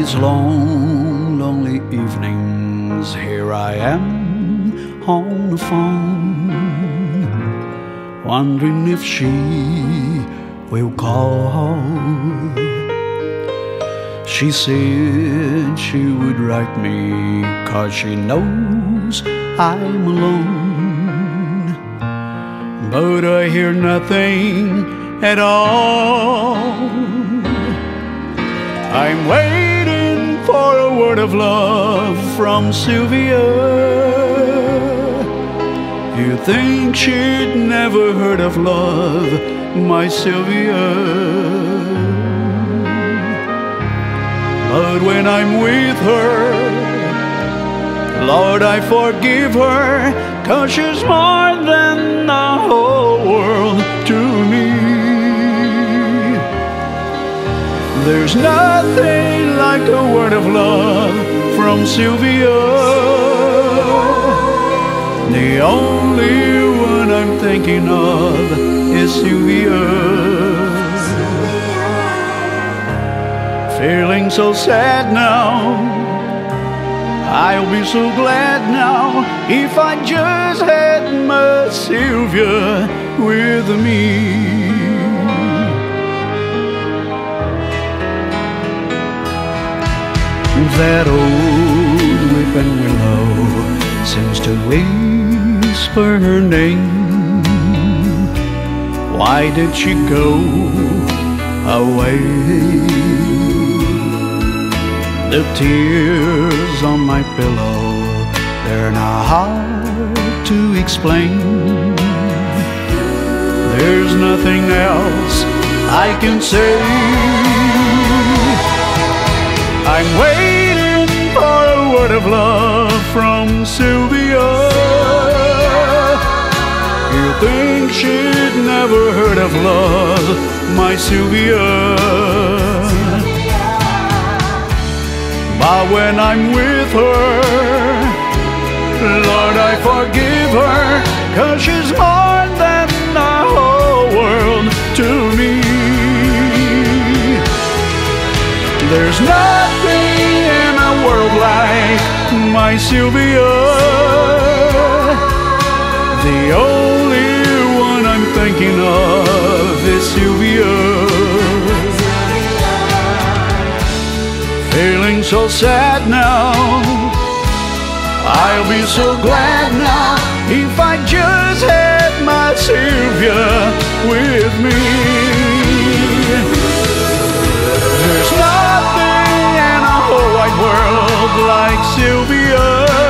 those long, lonely evenings, here I am on the phone, wondering if she will call. She said she would write me 'cause she knows I'm alone, but I hear nothing at all. I'm waiting for a word of love from Sylvia. You think she'd never heard of love, my Sylvia? But when I'm with her, Lord, I forgive her, 'cause she's more than the whole world to me. There's nothing like a word of love from Sylvia. The only one I'm thinking of is Sylvia. Feeling so sad now, I'll be so glad now if I just had my Sylvia with me. That old weeping willow seems to whisper her name. Why did she go away? The tears on my pillow, they're not hard to explain. There's nothing else I can say. I'm waiting for a word of love from Sylvia. You think she'd never heard of love, my Sylvia? But when I'm with her, Lord, I forgive her, 'cause she's more than the whole world to me. There's nothing in a world like my Sylvia. The only one I'm thinking of is Sylvia. Feeling so sad now, I'll be so glad now if I just had my Sylvia with me. There's nothing in a whole wide world like Sylvia.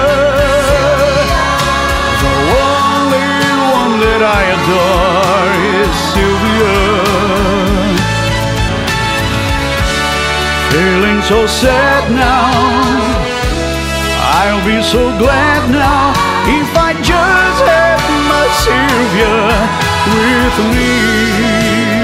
The only one that I adore is Sylvia. Feeling so sad now, I'll be so glad now if I just had my Sylvia with me.